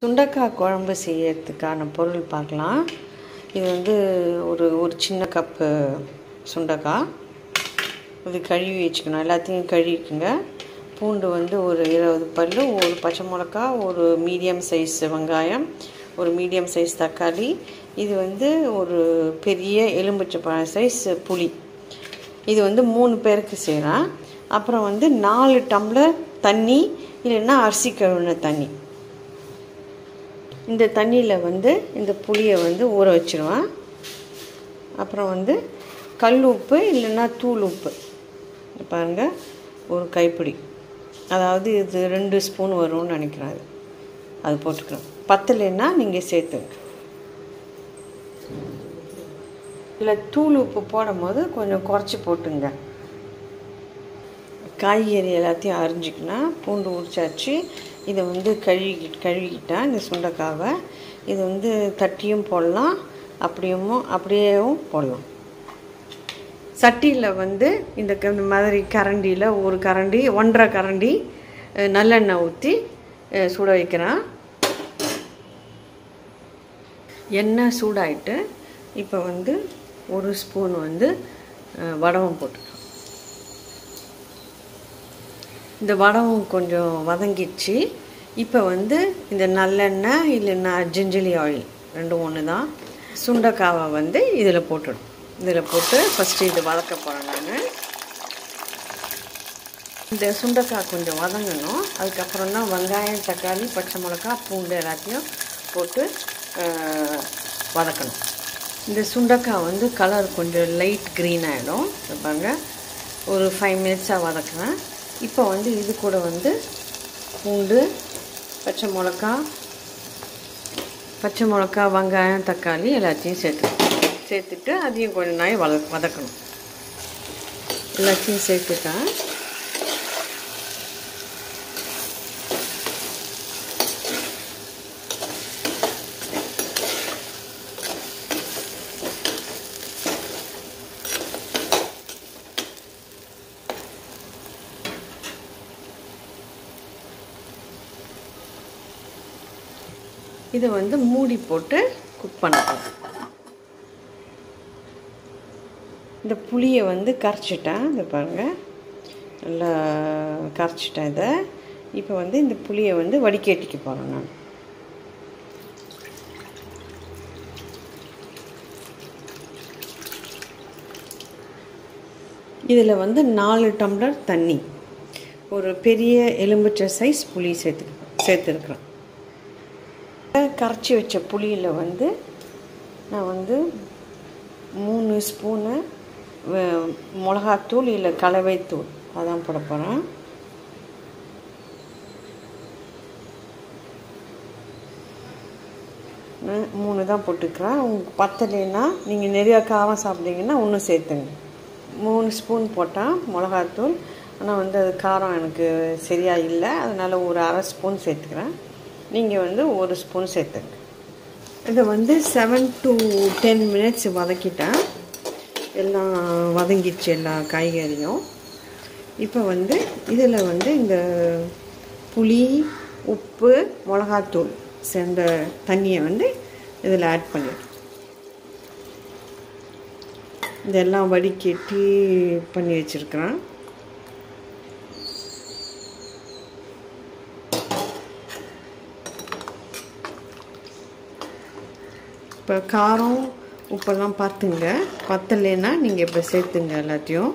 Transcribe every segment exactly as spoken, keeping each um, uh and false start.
சுண்டக்காய் குழம்பு செய்யறதுக்கான பொருள் பார்க்கலாம். இது வந்து ஒரு ஒரு சின்ன கப்பு சுண்டக்காய். இது கழுவி வச்சுக்கணும். எல்லாத்தையும் கழுவிக்குங்க. பூண்டு வந்து ஒரு இருபது பல், ஒரு பச்சை மிளகா, ஒரு மீடியம் சைஸ் வெங்காயம், ஒரு மீடியம் சைஸ் தக்காளி, இது வந்து ஒரு பெரிய எலுமிச்சம்பழம் சைஸ் புளி. இது வந்து மூணு பேருக்கு செய்கிறேன். அப்புறம் வந்து நாலு டம்ளர் தண்ணி, இல்லைன்னா அரிசி கழுவின தண்ணி. இந்த தண்ணியில் வந்து இந்த புளியை வந்து ஊற வச்சுருவேன். அப்புறம் வந்து கல் உப்பு இல்லைன்னா தூள் உப்பு பாருங்கள், ஒரு கைப்பிடி, அதாவது இது ரெண்டு ஸ்பூன் வரும்னு நினைக்கிறேன். அது அது போட்டுக்கிறேன். பத்தலைன்னா நீங்கள் சேர்த்துங்க. இல்லை, தூள் உப்பு போடும் போது கொஞ்சம் குறைச்சி போட்டுங்க. காய்கறி எல்லாத்தையும் அரிஞ்சிக்கினா பூண்டு உரிச்சாச்சு. இதை வந்து கழுவி கழுவிக்கிட்டேன் இந்த சுண்டைக்காவை. இது வந்து தட்டியும் போடலாம், அப்படியும் அப்படியேவும் போடலாம். சட்டியில் வந்து இந்த இந்த மாதிரி கரண்டியில் ஒரு கரண்டி ஒன்றரை கரண்டி நல்லெண்ணெய் ஊற்றி சுட வைக்கிறேன். எண்ணெய் சூடாயிட்டு இப்போ வந்து ஒரு ஸ்பூன் வந்து வடகம் போட்டுக்கலாம். இந்த வடகம் கொஞ்சம் வதங்கிடுச்சு. இப்போ வந்து இந்த நல்லெண்ணெய் இல்லைன்னா ஜிஞ்சலி ஆயில் ரெண்டும் ஒன்று தான். சுண்டைக்காவை வந்து இதில் போட்டுடும். இதில் போட்டு ஃபஸ்ட்டு இது வதக்க போகிறேன் நான். இந்த சுண்டைக்காய் கொஞ்சம் வதங்கணும். அதுக்கப்புறம் தான் வெங்காயம், தக்காளி, பச்சை மிளகா, பூண்டு எல்லாத்தையும் போட்டு வதக்கணும். இந்த சுண்டைக்காய் வந்து கலர் கொஞ்சம் லைட் க்ரீன் ஆகிடும். பாருங்க, ஒரு ஃபைவ் மினிட்ஸாக வதக்குறேன். இப்போ வந்து இது கூட வந்து பூண்டு, பச்சை மிளகா பச்சை மிளகா வெங்காயம், தக்காளி எல்லாத்தையும் சேர்த்து சேர்த்துட்டு அதையும் கொஞ்சம் நாய் வத வதக்கணும் எல்லாத்தையும் சேர்த்துட்டேன். இதை வந்து மூடி போட்டு குக் பண்ணணும். இந்த புளியை வந்து கரைச்சிட்டேன். இதை பாருங்கள், நல்லா கரைச்சிட்டேன். இதை இப்போ வந்து இந்த புளியை வந்து வடிகட்டிக்க போகிறேன் நான். இதில் வந்து நாலு டம்ளர் தண்ணி, ஒரு பெரிய எலுமிச்சை சைஸ் புளி சேர்த்து சேர்த்துருக்குறேன். கரைச்சி வச்ச புளியில் வந்து நான் வந்து மூணு ஸ்பூனு மிளகாத்தூள் இல்லை கலவைத்தூள் அதான் போட போகிறேன். மூணு தான் போட்டுக்கிறேன். உங்களுக்கு பத்தலைன்னா நீங்கள் நிறையா காரம் சாப்பிட்டீங்கன்னா ஒன்றும் சேர்த்துங்க. மூணு ஸ்பூன் போட்டால் மிளகாத்தூள், ஆனால் வந்து அது காரம் எனக்கு சரியாக இல்லை, அதனால் ஒரு அரை ஸ்பூன் சேர்த்துக்கிறேன். நீங்கள் வந்து ஒரு ஸ்பூன் சேர்த்துங்க. இதை வந்து செவன் டு டென் மினிட்ஸ் வதக்கிட்டேன். எல்லாம் வதங்கிடுச்சு எல்லா காய்கறியும். இப்போ வந்து இதில் வந்து இந்த புளி, உப்பு, மிளகாத்தூள் சேர்ந்த தண்ணியை வந்து இதில் ஆட் பண்ணிடுறேன். இதெல்லாம் வடிகட்டி பண்ணி வச்சுருக்கிறேன். இப்போ காரம் உப்பெல்லாம் பார்த்துங்க. பத்தலைன்னா நீங்கள் இப்போ சேர்த்துங்க எல்லாத்தையும்.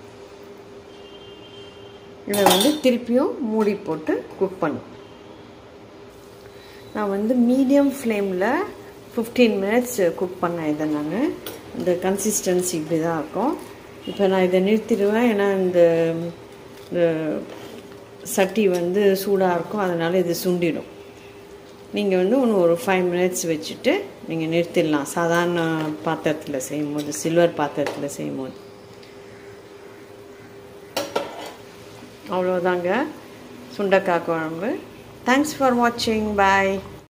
இதை வந்து திருப்பியும் மூடி போட்டு குக் பண்ணும். நான் வந்து மீடியம் ஃப்ளேமில் ஃபிஃப்டீன் மினிட்ஸ் குக் பண்ணேன். இதை நான் இந்த கன்சிஸ்டன்சி இப்படி தான் இருக்கும். இப்போ நான் இதை நிறுத்திடுவேன், ஏன்னா இந்த சட்டி வந்து சூடாக இருக்கும், அதனால் இது சுண்டிடும். நீங்கள் வந்து ஒன்று ஒரு ஃபைவ் மினிட்ஸ் வச்சுட்டு நீங்கள் நிறுத்திடலாம். சாதாரண பாத்திரத்தில் செய்யும்போது, சில்வர் பாத்திரத்தில் செய்யும்போது. அவ்வளோதாங்க சுண்டைக்காய் குழம்பு. தேங்க்ஸ் ஃபார் வாட்சிங். பாய்.